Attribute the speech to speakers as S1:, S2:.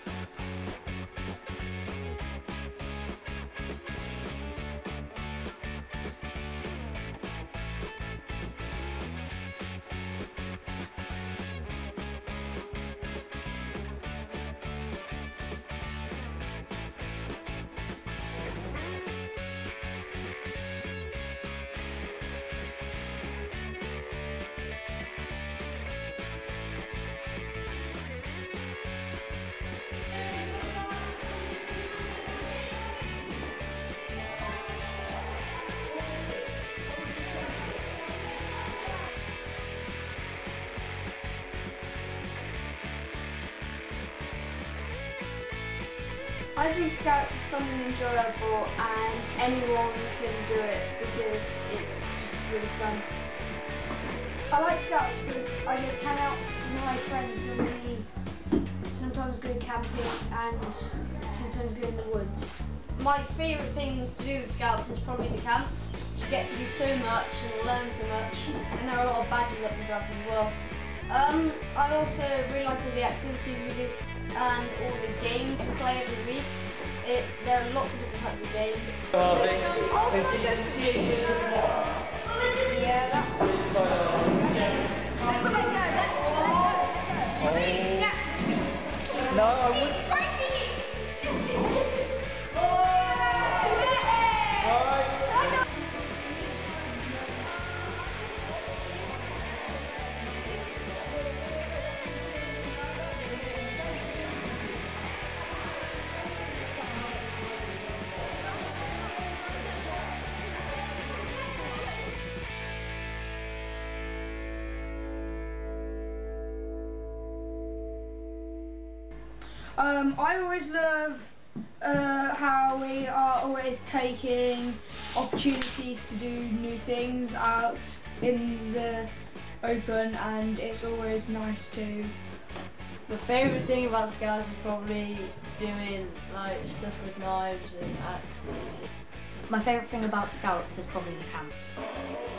S1: I think Scouts is fun and enjoyable, and anyone can do it because it's just really fun. I like Scouts because I just hang out with my friends and we sometimes go camping and sometimes go in the woods.
S2: My favourite things to do with Scouts is probably the camps. You get to do so much and learn so much, and there are a lot of badges up for grabs as well. I also really like all the activities we do and all the games we play every week. There are lots of different types of games.
S1: Yeah,
S3: No, I wouldn't.
S1: I always love how we are always taking opportunities to do new things out in the open, and it's always nice to.
S2: My favourite thing about Scouts is probably doing like stuff with knives and axes.
S4: My favourite thing about Scouts is probably the camps.